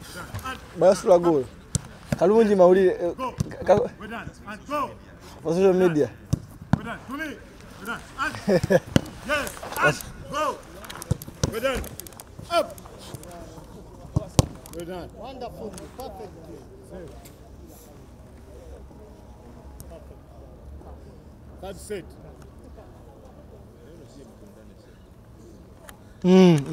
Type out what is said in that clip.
Basi la goal. Kalunji mauli for social media. We're done. To me. We're done. And yes. And go. We're done. Up. We're done. Wonderful. Perfect. That's it.